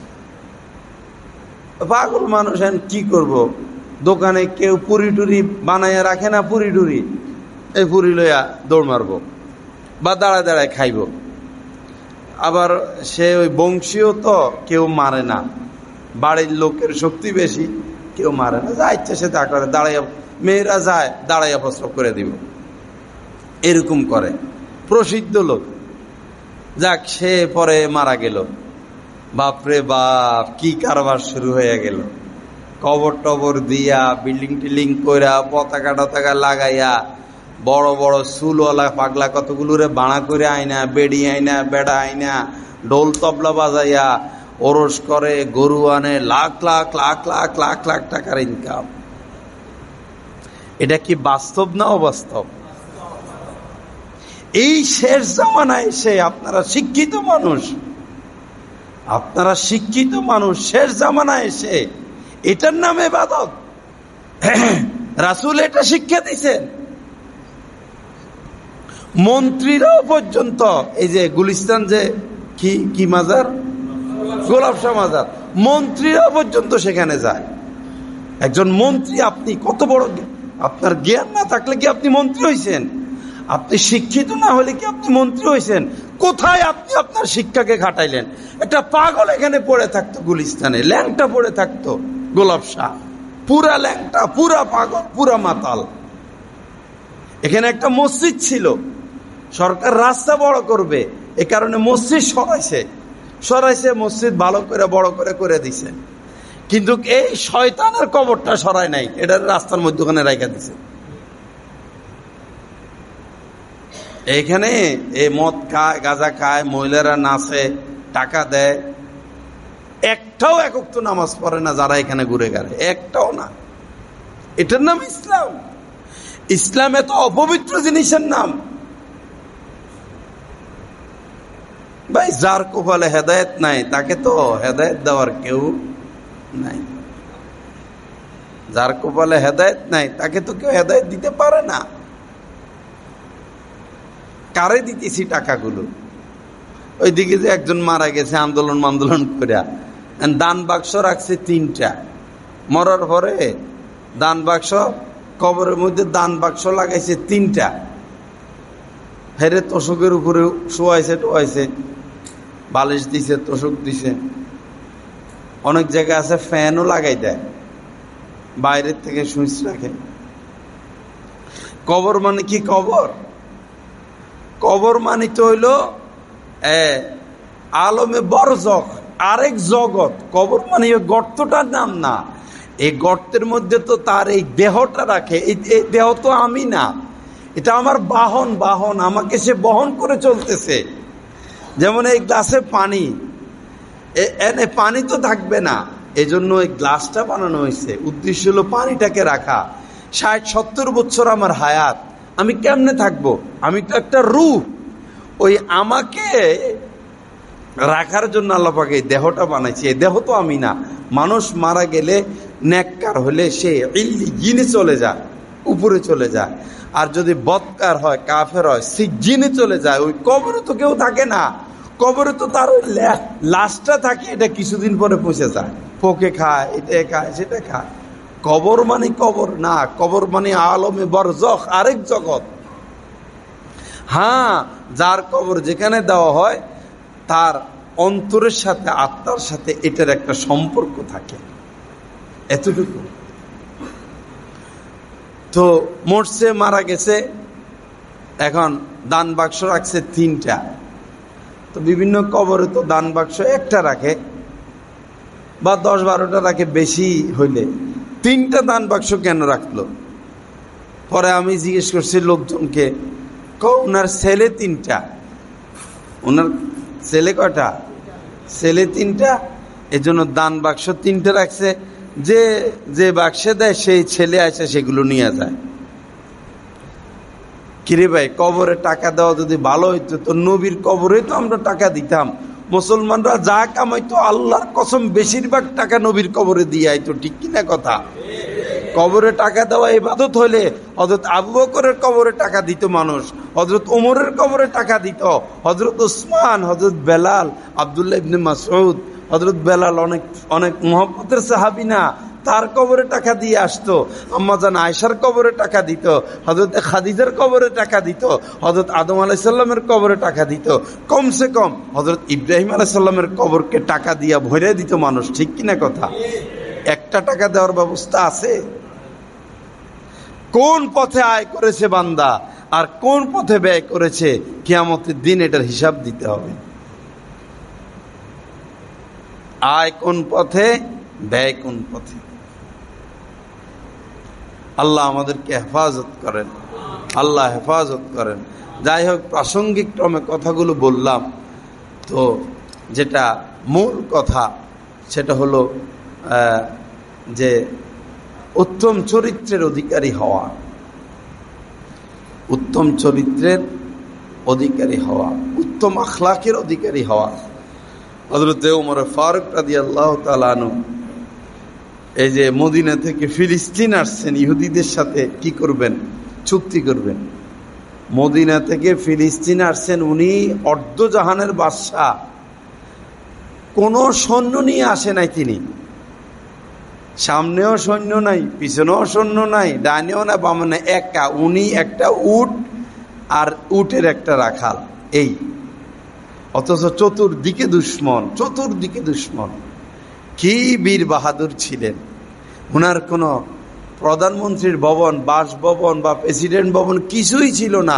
পাগল মানুষ, কি করব? দোকানে কেউ পুরি টুরি বানাইয়া রাখে না, পুরি টুরি, এই পুরি লইয়া দৌড় মারবো বা দাঁড়ায় দাঁড়ায় খাইব। আবার সে ওই বংশীয় তো, কেউ মারে না, বাড়ির লোকের শক্তি বেশি, কেউ মারে না, যা ইচ্ছা সে তা করে। দাঁড়াইয়া মেয়েরা যায়, দাঁড়াইয়া প্রস্রাব করে দিব, এরকম করে। প্রসিদ্ধ লোক, যাক, সে পরে মারা গেল। বাপরে বাপ, কি কারবার শুরু হয়ে গেল! কবর টবর দিয়া, বিল্ডিং টিল্ডিং কইরা, পতাকা টতাকা লাগাইয়া, বড় বড় চুলওয়ালা পাগলা কতগুলো রে বাড়া করে আইনা, বেড়ি আইনা, বেড়া আইনা, ঢোল তবলা বাজাইয়া ওরস করে, গরু আনে, লাখ লাখ লাখ লাখ লাখ লাখ টাকার ইনকাম। এটা কি বাস্তব না অবাস্তব? এই শেষ জামানায় এসে আপনারা শিক্ষিত মানুষ, শেষ জামানায় এসে এটার নামে ইবাদত? রাসূল এটা শিক্ষা দিয়েছেন। মন্ত্রীরাও পর্যন্ত, এই যে গুলিস্তান যে কি মাজার, গোলাপ শাহ মাজার, মন্ত্রীরাও পর্যন্ত সেখানে যায়। একজন মন্ত্রী, আপনি কত বড়, আপনার জ্ঞান না থাকলে কি আপনি মন্ত্রী হয়েছেন? আপনি শিক্ষিত না হলে কি আপনি মন্ত্রী হয়েছেন? কোথায় আপনি আপনার শিক্ষাকে খাটাইলেন? একটা পাগল এখানে পড়ে থাকতো, গুলিস্তানে ল্যাংটা পড়ে থাকতো, গোলাপ শাহ, পুরা ল্যাংটা, পুরা পাগল, পুরা মাতাল। এখানে একটা মসজিদ ছিল, সরকার রাস্তা বড় করবে এ কারণে মসজিদ সরাইছে, মসজিদ ভালো করে বড় করে দিছে, কিন্তু এই শয়তানের কবরটা সরায় নাই, এটার রাস্তার মধ্যখানে রাখা দিছে। এইখানে এই মদ খায়, গাঁজা খায়, মহিলারা নাচে, টাকা দেয়, একটাও একক তো নামাজ পড়ে না যারা এখানে ঘুরে গেলে, একটাও না। এটার নাম ইসলাম? ইসলাম এত অপবিত্র জিনিসের নাম? ভাই, যার কপালে হেদায়েত নাই তাকে তো হেদায়েত দেওয়ার কেউ নাই। যার কপালে হেদায়েত নাই তাকে তো কেউ হেদায়েত দিতে পারে না। কারে দিতেছি টাকাগুলো? ওইদিকে যে একজন মারা গেছে আন্দোলন করে, দান বাক্স রাখছে 3টা, মরার পরে দান বাক্স, কবরের মধ্যে দান বাক্স লাগাইছে 3টা, হেরে তোষকের উপরে শোয়াইছে, বালিশ দিছে, তোষক দিছে। অনেক জায়গায় আছে ফ্যানও লাগাই দেয়, বাইরের থেকে সুইচ রাখে। কবর মানে কি? কবর মানে তো হইল আলমে বরজখ, আরেক জগৎ। কবর মানে ওই গর্তটার নাম না, এই গর্তের মধ্যে তো তার এই দেহটা রাখে। এই দেহ তো আমি না, এটা আমার বাহন, আমাকে সে বহন করে চলতেছে। যেমন এই গ্লাসে পানি, এনে পানি তো থাকবে না, এজন্য এই গ্লাসটা বানানো হয়েছে, উদ্দেশ্য হলো পানিটাকে রাখা। 60-70 বছর আমার হায়াত, আমি কেমনে থাকবো? আমি তো একটা রূহ, ওই আমাকে রাখার জন্য আল্লাহ পাক এই দেহটা বানাইছে। এই দেহ তো আমি না। মানুষ মারা গেলে নেককার হলে সে ইল্লিয়িনে চলে যায়, উপরে চলে যায়। আর যদি বদকার হয়, কাফের হয়, সিজ্জিনে চলে যায়। ওই কবরে তো কেউ থাকে না। কবরে তো তার ওই লাশটা থাকে, এটা কিছুদিন পরে পৌঁছে যায়, পোকে খায়, এটা খায়, সেটা খায়। কবর মানে কবর না, কবর মানে আলমে বরজখ, আরেক জগৎ। হ্যাঁ, যার কবর যেখানে দেওয়া হয় তার অন্তরের সাথে, আত্মার সাথে এটার একটা সম্পর্ক থাকে, এতটুকু। তো মরছে, মারা গেছে, এখন দান বাক্স রাখছে 3টা। তো বিভিন্ন কবরে তো দান বাক্স একটা রাখে বা 10-12টা রাখে, বেশি হইলে। 3টা দান বাক্স কেন রাখলো? পরে আমি জিজ্ঞেস করছি লোকজনকে, ওনার ছেলে 3টা। ওনার ছেলে কয়টা? ছেলে 3টা, এজন্য দান বাক্স 3টা রাখছে। যে যে বাক্সে দেয় সেই ছেলে আসে সেগুলো নিয়ে যায়। কিরে ভাই, কবরে টাকা দেওয়া যদি ভালো হইতো তো নবীর কবরে তো আমরা টাকা দিতাম। মুসলমানরা যা কামাইতো আল্লাহর কসম বেশিরভাগ টাকা নবীর কবরে দিয়ে আইতো, ঠিক কিনা কথা? কবরে টাকা দেওয়া ইবাদত হলে হযরত আবু বকরের কবরে টাকা দিত মানুষ, হযরত ওমরের কবরে টাকা দিত, হযরত উসমান, হযরত বেলাল, আব্দুল্লাহ ইবনে মাসউদ, হযরত বেলাল অনেক অনেক মুহাব্বতের সাহাবী না, তার কবরে টাকা দিয়ে আসতো। আম্মা জান আয়েশার কবরে টাকা দিত, হযরত খাদিজার কবরে টাকা দিত, হযরত আদম আলাইহিস সালামের কবরে টাকা দিত। কমসে কম হযরত ইব্রাহিম আলাইহিস সালামের কবরকে টাকা দিয়া ভরে দিত মানুষ, ঠিক কিনা কথা? একটা টাকা দেওয়ার ব্যবস্থা আছে? কোন পথে আয় করেছে বান্দা আর কোন পথে ব্যয় করেছে, কিয়ামতের দিন এটার হিসাব দিতে হবে। আয় কোন পথে, ব্যয় কোন পথে। আল্লাহ আমাদেরকে হেফাজত করেন, আল্লাহ হেফাজত করেন। যাই হোক, প্রাসঙ্গিক ক্রমে কথাগুলো বললাম। তো যেটা মূল কথা সেটা হলো যে উত্তম চরিত্রের অধিকারী হওয়া, উত্তম চরিত্রের অধিকারী হওয়া, উত্তম আখলাকের অধিকারী হওয়া। হযরত ওমর ফারুক রাদিয়াল্লাহু তাআলা আনহু এই যে মদিনা থেকে ফিলিস্তিন আসছেন, ইহুদিদের সাথে কি করবেন? চুক্তি করবেন। মদিনা থেকে ফিলিস্তিন আসছেন, উনি অর্ধজাহানের বাদশাহ। কোনো সৈন্য নিয়ে আসে নাই তিনি, সামনেও সৈন্য নাই, পিছনেও সৈন্য নাই, ডানেও না বামনে, একা। উনি একটা উট আর উটের একটা রাখাল, এই। অথচ চতুর্দিকে দুশ্মন, চতুর্দিকে দুশ্মন। কি বীর বাহাদুর ছিলেন! ওনার কোনো প্রধানমন্ত্রীর ভবন, বাসভবন বা প্রেসিডেন্ট ভবন কিছুই ছিল না।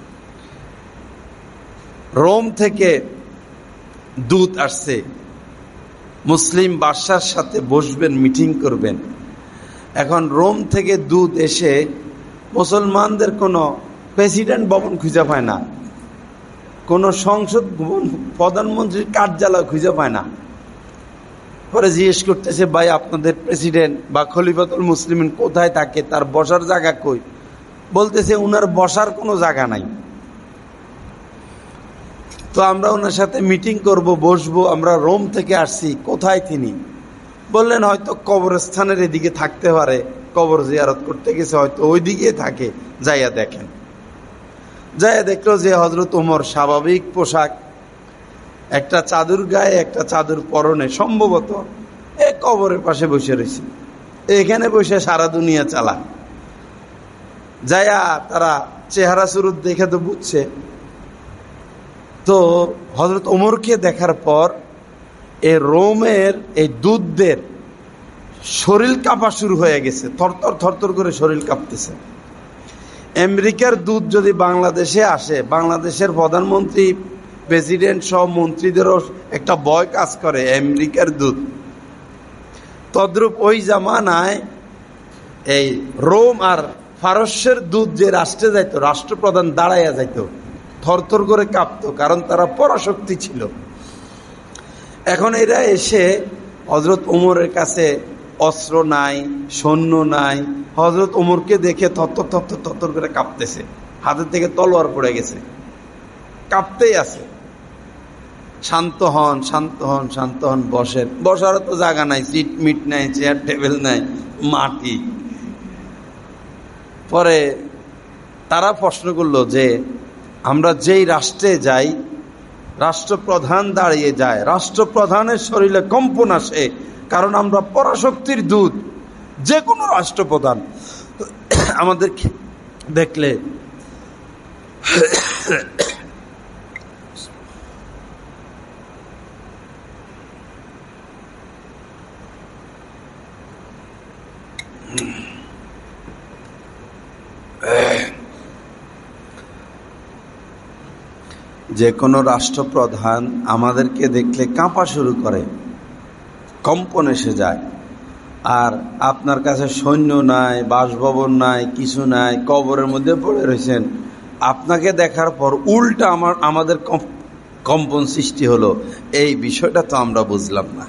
রোম থেকে দূত আসছে, মুসলিম বাদশার সাথে বসবেন, মিটিং করবেন। এখন রোম থেকে দূত এসে মুসলমানদের কোনো প্রেসিডেন্ট ভবন খুঁজে পায় না, কোনো সংসদ ভবন, প্রধানমন্ত্রীর কার্যালয় খুঁজে পায় না। পরে জিজ্ঞেস করতেছে, ভাই আপনাদের প্রেসিডেন্ট বা খলিফাতুল মুসলিমিন কোথায় থাকে, তার বসার জায়গা কই? বলতেছে উনার বসার কোনো জায়গা নাই। তো আমরা ওনার সাথে মিটিং করব, বসবো, আমরা রোম থেকে আসছি। কোথায় তিনি? বললেন হয়তো কবরস্থানের এদিকে থাকতে পারে, কবর জিয়ারত করতে গেছে, হয়তো ওই দিকে থাকে, যাইয়া দেখেন। যাইয়া দেখলো যে হযরত ওমর স্বাভাবিক পোশাক, একটা চাদর গায়ে, একটা চাদর পরনে, সম্ভবত এ কবরের পাশে বসে রয়েছে। এখানে বসে সারা দুনিয়া চালা। যাইয়া তারা চেহারা সুরত দেখে তো বুঝছে। তো হযরত ওমরকে দেখার পর এই রোমের এই দূতদের শরীর কাঁপা শুরু হয়ে গেছে, থরথর থরথর করে শরীর কাঁপতেছে। আমেরিকার দূত যদি বাংলাদেশে আসে, বাংলাদেশের প্রধানমন্ত্রী, প্রেসিডেন্ট সব মন্ত্রীদেরও একটা ভয় কাজ করে, আমেরিকার দূত। তদ্রূপ ওই জামানায় এই রোম আর ফারস্যের দূত যে রাষ্ট্রে যাইত, রাষ্ট্রপ্রধান দাঁড়াইয়া যাইত, থরথর করে কাঁপতো, কারণ তারা পরাশক্তি ছিল। এখন এরা এসে হযরত ওমরের কাছে অস্ত্র নাই, সৈন্য নাই, হযরত ওমরকে দেখে থরথর থরথর থরথর করে কাঁপতেছে, হাতের থেকে তলোয়ার পড়ে গেছে, কাঁপতেই আছে। শান্ত হন, শান্ত হন, শান্ত হন, বসেন। বসারও তো জায়গা নাই, সিট মিট নাই, চেয়ার টেবিল নাই, মাটি। পরে তারা প্রশ্ন করলো যে আমরা যেই রাষ্ট্রে যাই, রাষ্ট্রপ্রধান দাঁড়িয়ে যায়, রাষ্ট্রপ্রধানের শরীরে কম্পন আসে, কারণ আমরা পরাশক্তির দূত। যে কোনো রাষ্ট্রপ্রধান আমাদেরকে দেখলে যে কোনো রাষ্ট্রপ্রধান আমাদেরকে দেখলে কাঁপা শুরু করে, কম্পন এসে যায়। আর আপনার কাছে সৈন্য নাই, বাসভবন নাই, কিছু নাই, কবরের মধ্যে পড়ে রয়েছেন, আপনাকে দেখার পর উল্টা আমাদের কম্পন সৃষ্টি হলো। এই বিষয়টা তো আমরা বুঝলাম না।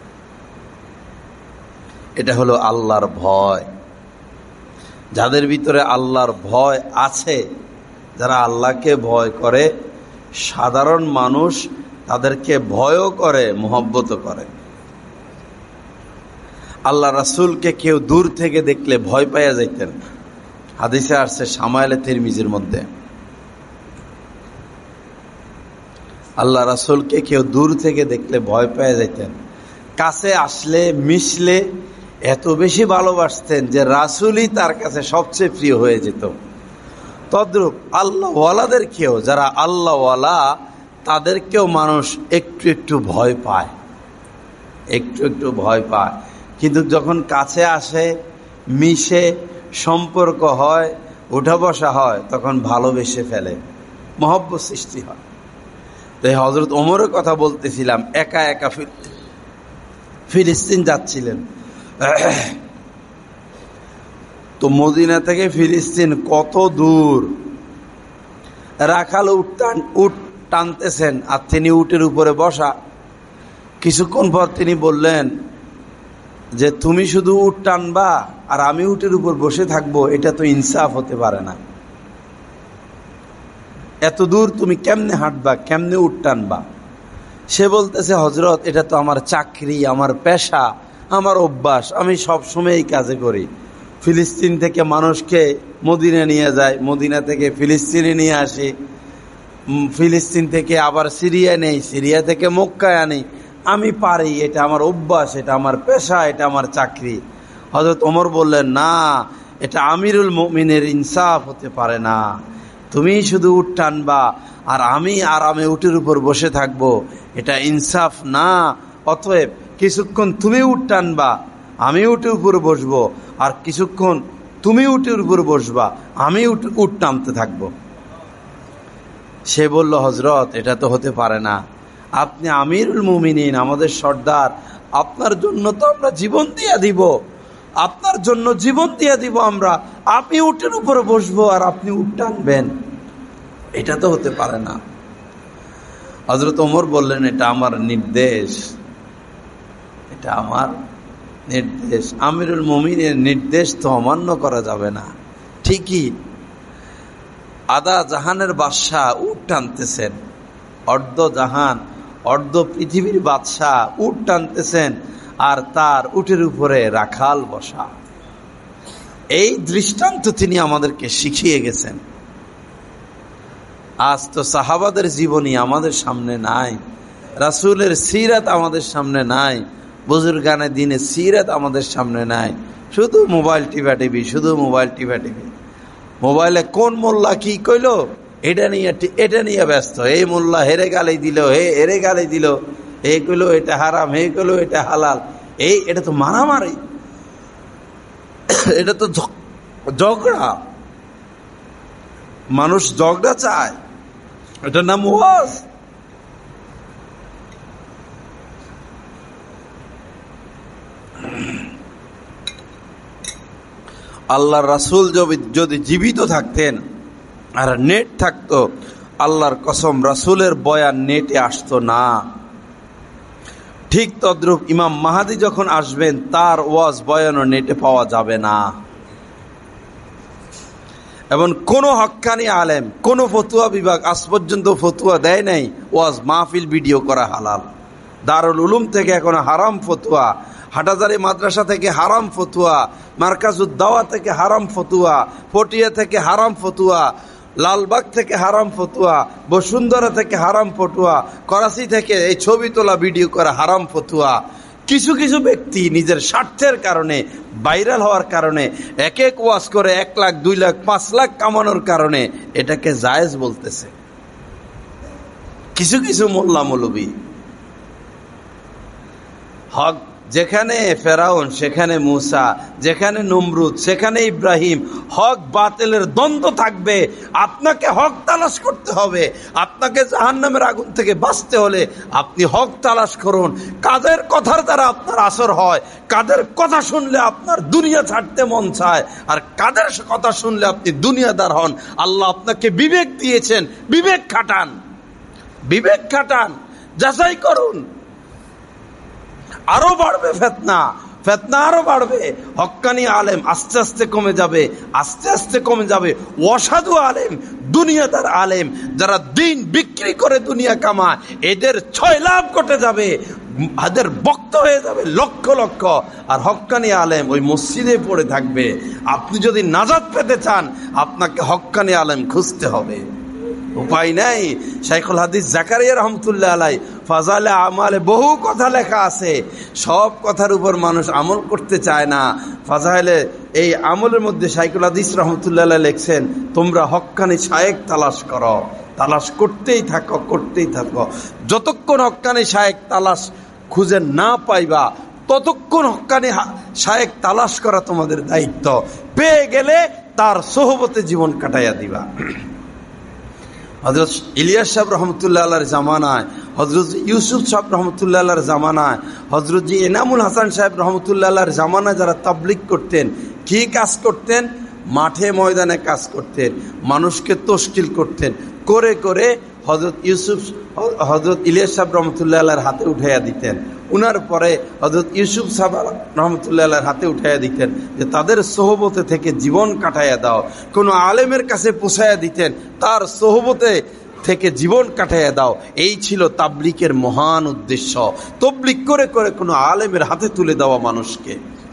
এটা হলো আল্লাহর ভয়। যাদের ভিতরে আল্লাহর ভয় আছে, যারা আল্লাহকে ভয় করে, সাধারণ মানুষ তাদেরকে ভয়ও করে, মহব্বতও করে। আল্লাহ রাসূলকে কেউ দূর থেকে দেখলে ভয় পাইয়া যাইতেন। হাদিসে আসছে শামাইলে তিরমিজির মধ্যে, আল্লাহ রাসূলকে কেউ দূর থেকে দেখলে ভয় পাইয়া যাইতেন। কাছে আসলে, মিশলে এত বেশি ভালোবাসতেন যে রাসূলই তার কাছে সবচেয়ে প্রিয় হয়ে যেত। তদ্রূপ আল্লাহওয়ালাদেরকেও, যারা আল্লাহওয়ালা, তাদেরকেও মানুষ একটু একটু ভয় পায়, একটু একটু ভয় পায়। কিন্তু যখন কাছে আসে, মিশে, সম্পর্ক হয়, উঠা বসা হয়, তখন ভালোবেসে ফেলে, মহব্বত সৃষ্টি হয়। তাই হযরত ওমরের কথা বলতেছিলাম, একা একা ফিলিস্তিন যাচ্ছিলেন। তো মদিনা থেকে ফিলিস্তিন কত দূর। রাখাল উট টানতেছেন, আর তিনি উটের উপরে বসা। কিছুক্ষণ পর তিনি বললেন যে তুমি শুধু উট টানবা আর আমি উটের উপর বসে থাকবো, এটা তো ইনসাফ হতে পারে না। এত দূর তুমি কেমনে হাঁটবা, কেমনে উট টানবা? সে বলতেছে, হযরত, এটা তো আমার চাকরি, আমার পেশা, আমার অভ্যাস, আমি সব সময় এই কাজে করি। ফিলিস্তিন থেকে মানুষকে মদিনা নিয়ে যায়, মদিনা থেকে ফিলিস্তিনে নিয়ে আসি, ফিলিস্তিন থেকে আবার সিরিয়া নেই, সিরিয়া থেকে মক্কায় আনি। আমি পারি, এটা আমার অভ্যাস, এটা আমার পেশা, এটা আমার চাকরি। হযরত ওমর বললেন, না, এটা আমিরুল মুমিনের ইনসাফ হতে পারে না। তুমি শুধু উট টানবা আর আমি আরামে উটের উপর বসে থাকবো, এটা ইনসাফ না। অতএব কিছুক্ষণ তুমি উট টানবা, আমি উটের উপর বসবো, আর কিছুক্ষণ তুমি উটের উপর বসবা, আমি উট টানতে থাকবো। সে বলল, হযরত, এটা তো হতে পারে না। আপনি আমিরুল মুমিনিন, আমাদের সর্দার, আপনার জন্য তো আমরা জীবন দিয়ে দিব, আপনার জন্য জীবন দিয়ে দিব আমরা। আপনি উটের উপরে বসবো আর আপনি উট টানবেন, এটা তো হতে পারে না। হযরত ওমর বললেন, এটা আমার নির্দেশ, এটা আমার নির্দেশ। আমিরুল মুমিনের নির্দেশ তো অমান্য করা যাবে না। ঠিকই, আধা জাহানের বাদশাহ উট টানতেছেন, অর্ধ জাহান, অর্ধ পৃথিবীর বাদশাহ উট টানতেছেন, আর তার উটের উপরে রাখাল বসা। এই দৃষ্টান্ত তিনি আমাদেরকে শিখিয়ে গেছেন। আজ তো সাহাবাদের জীবনী আমাদের সামনে নাই, রাসূলের সিরাত আমাদের সামনে নাই, বুজুর্গানে দিনের সিরাত আমাদের সামনে নাই। শুধু মোবাইল টিপা টিভি, শুধু মোবাইল টিপা টিভি। মোবাইলে কোন মোল্লা কি কইলো এটা নিয়ে ব্যস্ত। এই মোল্লা হেরে গালি দিল, হেরে গালি দিল, হে কইলো এটা হারাম, হে কইলো এটা হালাল। এটা তো মারামারি, এটা তো ঝগড়া। মানুষ ঝগড়া চায়, এটার নাম ওয়াজ। আল্লাহর রাসূল যদি জীবিত থাকতেন আর নেট থাকতো, আল্লাহর কসম রাসূলের বয়ান নেটে আসতো না। ঠিক তদ্রূপ ইমাম মাহাদি যখন আসবেন, তার ওয়াজ বয়ানও নেটে পাওয়া যাবে না। এবং কোন হক্কানি আলেম, কোন ফতুয়া বিভাগ আজ পর্যন্ত ফতুয়া দেয় নাই ওয়াজ মাহফিল ভিডিও করা হালাল। দারুল উলুম থেকে এখন হারাম ফতুয়া, হাটাজারি মাদ্রাসা থেকে হারাম ফতুয়া, মার্কাজুদ দাওয়া থেকে হারাম ফতুয়া, পটিয়া থেকে হারাম ফতুয়া, লালবাগ থেকে হারাম ফতুয়া, বসুন্ধরা থেকে হারাম ফতুয়া, করাচি থেকে এই ছবি তোলা ভিডিও করা হারাম ফতুয়া। কিছু কিছু ব্যক্তি নিজের স্বার্থের কারণে, ভাইরাল হওয়ার কারণে, এক এক ওয়াজ করে 1 লাখ 2 লাখ 5 লাখ কামানোর কারণে এটাকে জায়েজ বলতেছে কিছু কিছু মোল্লা মৌলবী। হক যেখানে ফেরাউন সেখানে মূসা, যেখানে নমরুদ সেখানে ইব্রাহিম। হক বাতিলের দ্বন্দ্ব থাকবে, আপনাকে হক তালাশ করতে হবে। আপনাকে জাহান্নামের আগুন থেকে বাঁচতে হলে আপনি হক তালাশ করুন। কাদের কথার দ্বারা আপনার আসর হয়, কাদের কথা শুনলে আপনার দুনিয়া ছাড়তে মন চায়, আর কাদের কথা শুনলে আপনি দুনিয়াদার হন। আল্লাহ আপনাকে বিবেক দিয়েছেন, বিবেক খাটান, বিবেক খাটান, যাচাই করুন। আরো বাড়বে ফিতনা, ফিতনা আরো বাড়বে। হক্কানি আলেম আস্তে আস্তে কমে যাবে, আস্তে আস্তে কমে যাবে। অসাধু আলেম, দুনিয়াদার আলেম, যারা দিন বিক্রি করে দুনিয়া কামায়, এদের 6 লাভ ঘটে যাবে, এদের বক্ত হয়ে যাবে লক্ষ লক্ষ। আর হক্কানি আলেম ওই মসজিদে পড়ে থাকবে। আপনি যদি নাজাত পেতে চান, আপনাকে হক্কানি আলেম খুঁজতে হবে, উপায় নাই। শাইখুল হাদিস জাকারিয়া রহমতুল্লাহ আলাই ফাজালে আমালে বহু কথা লেখা আছে, সব কথার উপর মানুষ আমল করতে চায় না। ফাজাইলে এই আমলের মধ্যে শাইখুল হাদিস রহমতুল্লাহ আলাই লিখছেন, তোমরা হক্কানি শায়েখ তালাশ করো, তালাশ করতেই থাকো, করতেই থাকো। যতক্ষণ হক্কানি শায়েখ তালাশ খুঁজে না পাইবা, ততক্ষণ হক্কানি শায়েখ তালাশ করা তোমাদের দায়িত্ব। পেয়ে গেলে তার সোহবতে জীবন কাটাইয়া দিবা। হযরত ইলিয়াস সাহেব রহমতুল্লাহ আল্লাহর জামানায়, হযরত ইউসুফ সাহেব রহমতুল্লাহ আল্লাহর জামানায়, হযরত জি এনামুল হাসান সাহেব রহমতুল্লাহ আল্লাহর জামানায় যারা তাবলীগ করতেন, কি কাজ করতেন? মাঠে ময়দানে কাজ করতেন, মানুষকে তশকিল করতেন। করে করে হযরত ইলিয়াস সাহেব রহমতুল্লাহ আল্লাহর হাতে উঠাইয়া দিতেন। উনার পরে হযরত ইউসুফ সাহেব রহমতুল্লাহ আল্লাহর হাতে উঠাইয়া দিতেন যে তাদের সোহবতে থেকে জীবন কাটাইয়া দাও। কোনো আলেমের কাছে পৌঁছাইয়া দিতেন, তার সোহবতে থেকে জীবন কাটাইয়া দাও। এই ছিল তাবলীগের মহান উদ্দেশ্য, তাবলীগ করে করে কোনো আলেমের হাতে তুলে দেওয়া মানুষকে।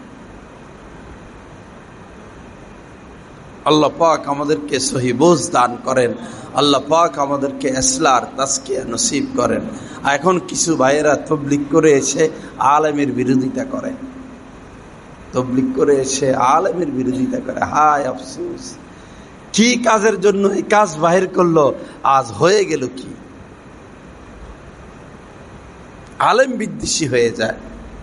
আল্লাহ পাক আমাদেরকে সহি বুঝ দান করেন, আল্লাহ পাক আমাদেরকে ইসলার তাজকিয়া নসিব করেন। এখন কিছু ভাইয়েরা তাবলীগ করে এসে আলেমের বিরোধিতা করে, তাবলীগ করে এসে আলেমের বিরোধিতা করে। হায় আফসোস, কি কাজের জন্য এই কাজ বাহির করলো, আজ হয়ে গেল কি? আলেম বিদ্বেষী হয়ে যায়।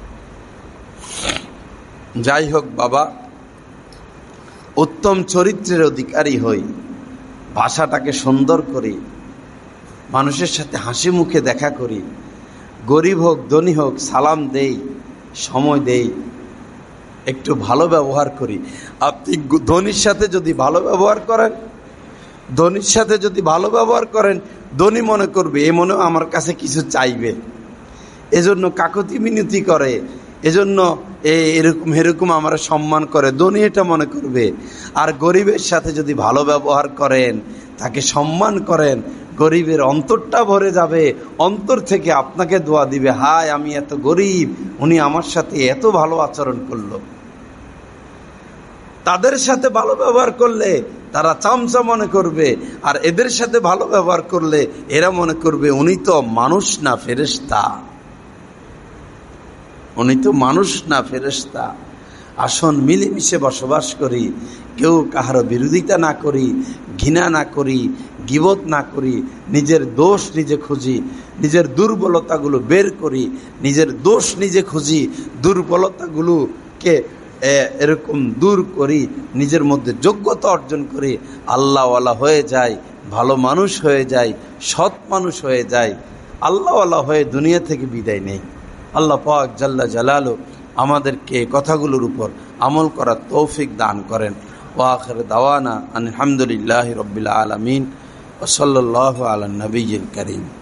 যাই হোক বাবা, উত্তম চরিত্রের অধিকারী হই, ভাষাটাকে সুন্দর করি, মানুষের সাথে হাসি মুখে দেখা করি, গরিব হোক ধনী হোক সালাম দেই, সময় দেই, একটু ভালো ব্যবহার করি। আপনি ধনীর সাথে যদি ভালো ব্যবহার করেন, ধনীর সাথে যদি ভালো ব্যবহার করেন, ধনী মনে করবে এ মনে আমার কাছে কিছু চাইবে, এজন্য কাকুতি মিনতি করে, এজন্য এরকম আমরা সম্মান করে, ধনী এটা মনে করবে। আর গরিবের সাথে যদি ভালো ব্যবহার করেন, তাকে সম্মান করেন, গরিবের অন্তরটা ভরে যাবে, অন্তর থেকে আপনাকে দোয়া দিবে, হায় আমি এত গরিব, উনি আমার সাথে এত ভালো আচরণ করলো। তাদের সাথে ভালো ব্যবহার করলে তারা চামচা মনে করবে, আর এদের সাথে ভালো ব্যবহার করলে এরা মনে করবে উনি তো মানুষ না ফেরেশতা, উনি তো মানুষ না ফেরেশতা। আসুন মিলেমিশে বসবাস করি, কেউ কাহারও বিরোধিতা না করি, ঘৃণা না করি, গীবত না করি, নিজের দোষ নিজে খুঁজি, নিজের দুর্বলতাগুলো বের করি, নিজের দোষ নিজে খুঁজি, দুর্বলতাগুলোকে এরকম দূর করি, নিজের মধ্যে যোগ্যতা অর্জন করি, আল্লাহওয়ালা হয়ে যায়, ভালো মানুষ হয়ে যায়, সৎ মানুষ হয়ে যায়, আল্লাহওয়ালা হয়ে দুনিয়া থেকে বিদায় নেই। আল্লাহ পাক জাল্লা জালালু আমাদেরকে কথাগুলোর উপর আমল করার তৌফিক দান করেন। ওয়া আখির দাওয়ানা আলহামদুলিল্লাহি রাব্বিল আলামিন ওয়া সাল্লাল্লাহু আলা নবিয়্যিল কারীম।